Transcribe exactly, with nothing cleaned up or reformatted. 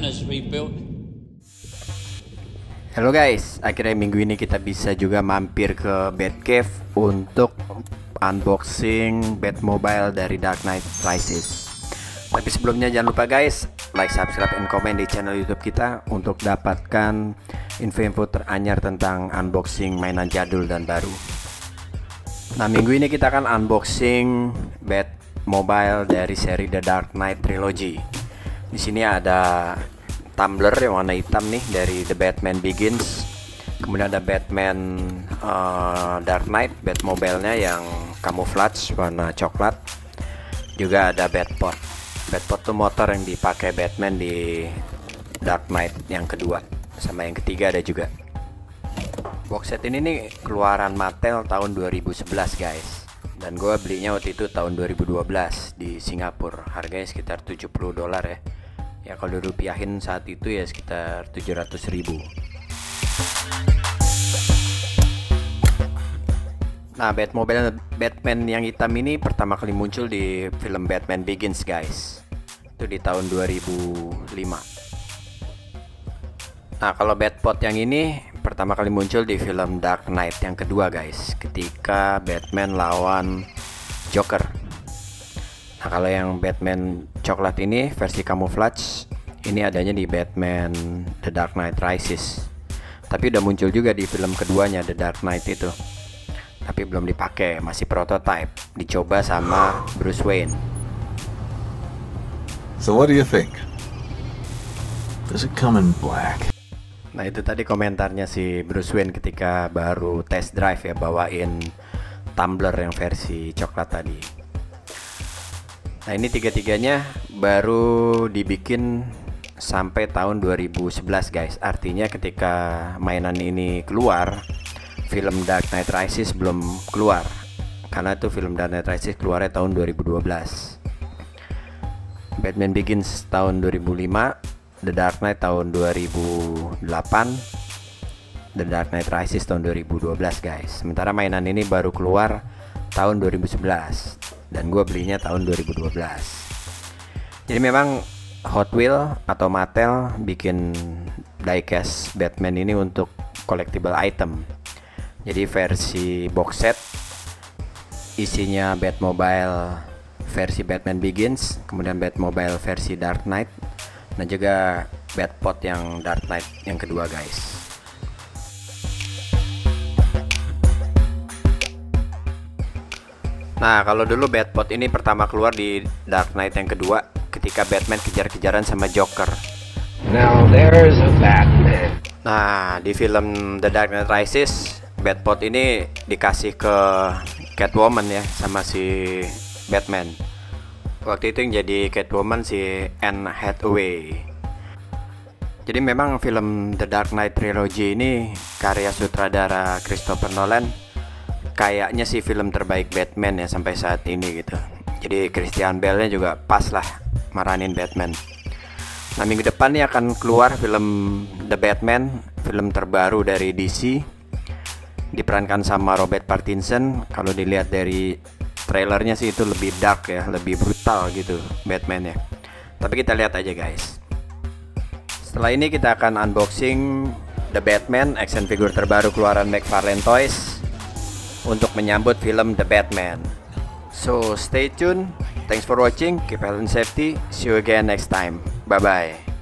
Batman is rebuilt. Halo guys, akhirnya minggu ini kita bisa juga mampir ke Batcave untuk unboxing Batmobile dari Dark Knight Rises. Tapi sebelumnya jangan lupa guys, like, subscribe, and comment di channel YouTube kita untuk dapatkan info-info teranyar tentang unboxing mainan jadul dan baru. Nah, minggu ini kita akan unboxing Batmobile dari seri The Dark Knight Trilogy. Di sini ada tumbler yang warna hitam nih dari The Batman Begins. Kemudian ada Batman uh, Dark Knight, Batmobile-nya yang camouflage warna coklat. Juga ada Batpod. Batpod tuh motor yang dipakai Batman di Dark Knight yang kedua. Sama yang ketiga ada juga. Box set ini nih keluaran Mattel tahun dua ribu sebelas guys. Dan gue belinya waktu itu tahun dua ribu dua belas di Singapura. Harganya sekitar tujuh puluh dolar ya. Ya kalau dirupiahin saat itu ya sekitar tujuh ratus ribu. Nah, Batmobile Batman yang hitam ini pertama kali muncul di film Batman Begins guys. Itu di tahun dua ribu lima. Nah, kalau Batpod yang ini pertama kali muncul di film Dark Knight yang kedua guys, ketika Batman lawan Joker. Nah, kalau yang Batman coklat ini versi camouflage, ini adanya di Batman The Dark Knight Rises. Tapi udah muncul juga di film keduanya The Dark Knight itu. Tapi belum dipakai, masih prototype, dicoba sama Bruce Wayne. So what do you think? Does it come in black? Nah, itu tadi komentarnya si Bruce Wayne ketika baru test drive ya, bawain tumbler yang versi coklat tadi. Nah, ini tiga-tiganya baru dibikin sampai tahun dua ribu sebelas guys. Artinya ketika mainan ini keluar, film Dark Knight Rises belum keluar. Karena itu film Dark Knight Rises keluarnya tahun dua ribu dua belas. Batman Begins tahun dua ribu lima, The Dark Knight tahun dua ribu delapan, The Dark Knight Rises tahun dua ribu dua belas guys. Sementara mainan ini baru keluar tahun dua ribu sebelas. Dan gue belinya tahun dua ribu dua belas. Jadi memang Hot Wheels atau Mattel bikin diecast Batman ini untuk collectible item. Jadi versi box set isinya Batmobile versi Batman Begins, kemudian Batmobile versi Dark Knight, dan juga Batpod yang Dark Knight yang kedua guys. Nah, kalau dulu Batpod ini pertama keluar di Dark Knight yang kedua ketika Batman kejar-kejaran sama Joker. Now there's a Batman. Nah, di film The Dark Knight Rises, Batpod ini dikasih ke Catwoman ya sama si Batman. Waktu itu yang jadi Catwoman si Anne Hathaway. Jadi memang film The Dark Knight Trilogy ini karya sutradara Christopher Nolan. Kayaknya sih film terbaik Batman ya sampai saat ini gitu. Jadi Christian Bale-nya juga pas lah maranin Batman. Nah, minggu depan nih akan keluar film The Batman, film terbaru dari D C, diperankan sama Robert Pattinson. Kalau dilihat dari trailernya sih itu lebih dark ya, lebih brutal gitu Batman ya. Tapi kita lihat aja guys. Setelah ini kita akan unboxing The Batman, action figure terbaru keluaran McFarlane Toys, untuk menyambut film The Batman. So stay tuned. Thanks for watching. Keep health and safety. See you again next time. Bye bye.